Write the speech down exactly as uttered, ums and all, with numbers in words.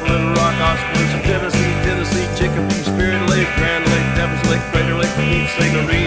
Little Rock, Oskaloosa, Tennessee, Tennessee, Chicken from Spirit Lake, Grand Lake, Devils Lake, Crater Lake, East Lake Arena.